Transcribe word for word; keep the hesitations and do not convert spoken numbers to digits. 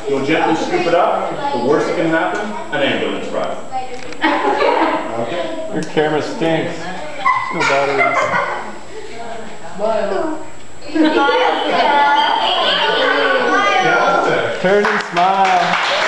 You'll gently scoop it up. The worst that can happen, an ambulance ride. Okay. Your camera stinks. There's no batteries. Turn and smile.